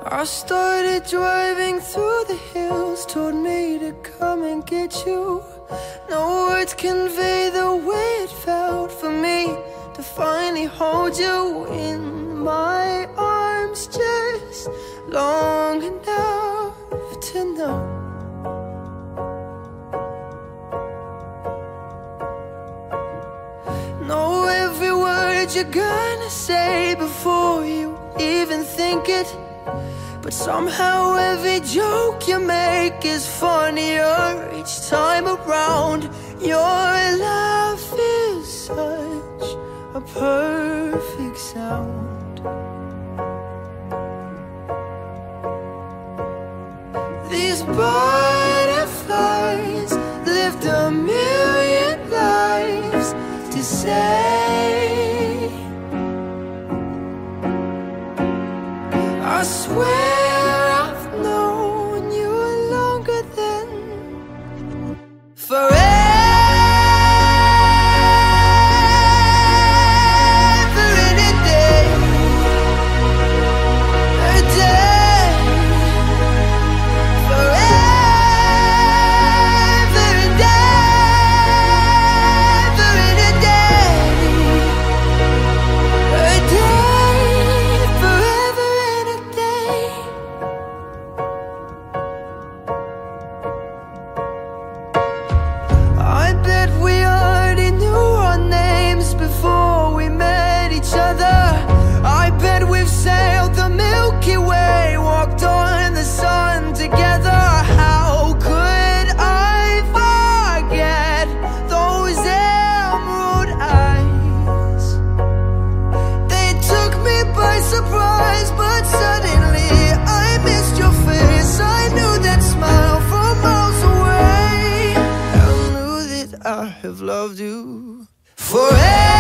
I started driving through the hills, told me to come and get you. No words convey the way it felt for me to finally hold you in my arms, just long enough to know every word you're gonna say before you even think it. But somehow every joke you make is funnier each time around. Your laugh is such a perfect sound. These butterflies lived a million lives to say. I swear I've known you longer than forever. Have loved you forever.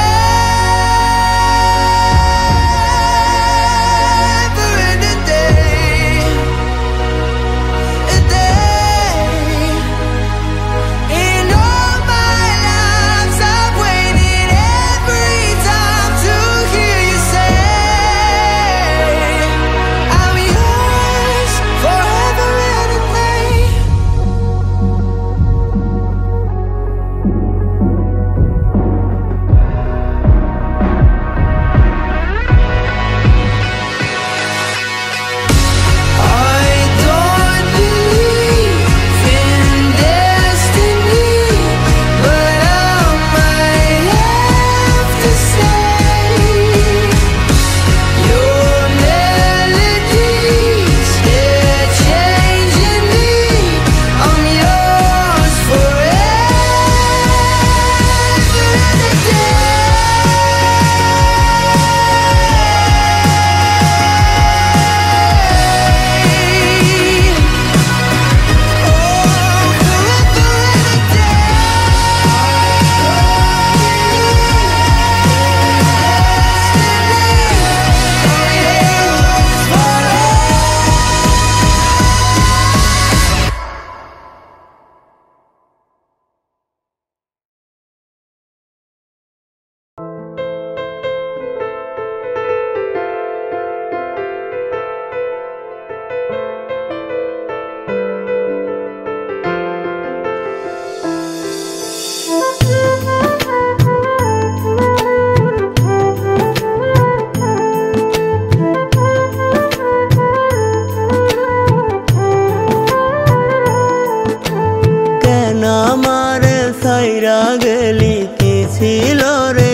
গেলি কি ছিল রে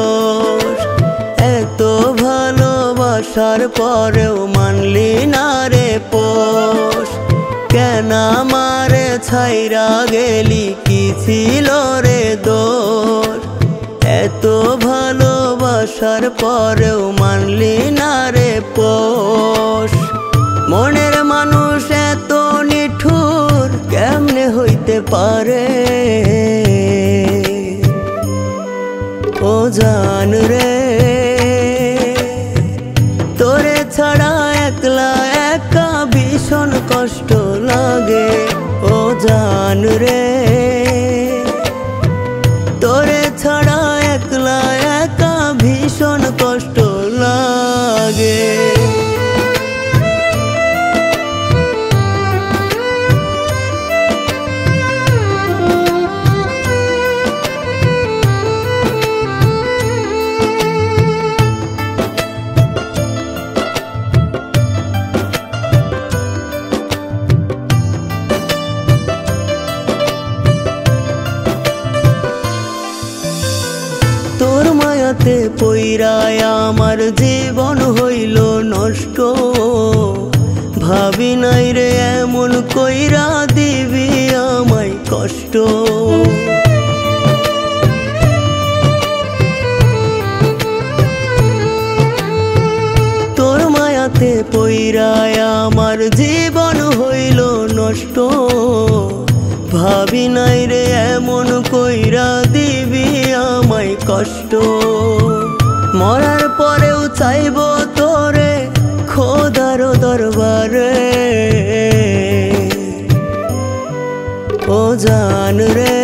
দোষ? এত ভালোবাসার পরেও মানলি না রে পোষ। কেন আমারে ছাইরা গেলি কি ছিল রে দোষ? এত ভালোবাসার পরেও মানলি না রে পোষ। মনের মানুষ এত নিঠুর কেমনে হইতে পারে? ও জান রে, তোরে ছাড়া একলা একা ভীষণ কষ্ট লাগে। ও জান রে, তোরে ছাড়া একলা একা ভীষণ কষ্ট লাগে। মায়াতে পইরায় আমার জীবন হইল নষ্ট। ভাবি নাই রে এমন কইরা দিবি আমায় কষ্ট। তোর মায়াতে পইরায় আমার জীবন হইল নষ্ট। ভাবি নাই রে এমন কইরা দিবি আমায় কষ্ট। মরার পরেও চাইব তোরে খোদার দরবারে। ও জান রে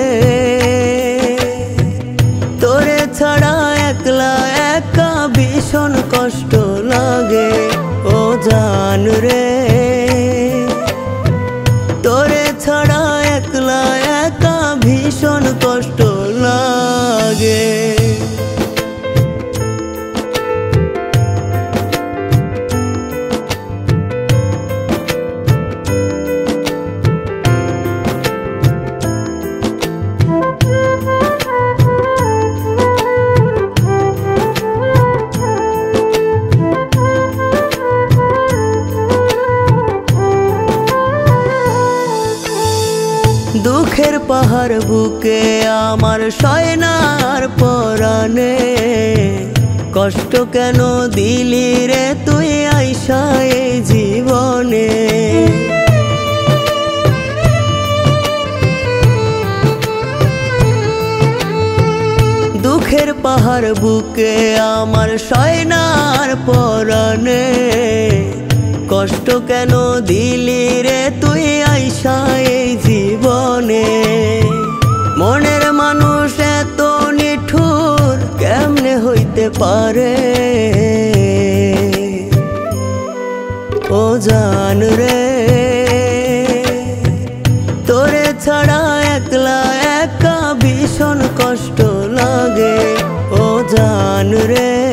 তোরে ছাড়া একলা একা ভীষণ কষ্ট লাগে। ও জান রে তোরে ছাড়া একলা একা ভীষণ কষ্ট লাগে। দুঃখের পাহাড় বুকে আমার সয়নার পরাণে। কষ্ট কেন দিলি রে তুই আইসা এই জীবনে। দুঃখের পাহাড় বুকে আমার সয়নার পরাণে। কষ্ট কেন দিলি রে তুই আইসা এই জীবনে। মনের মানুষ এত নিঠুর কেমনে হইতে পারে। ও জান রে তোরে ছাড়া একলা একা ভীষণ কষ্ট লাগে। ও জান রে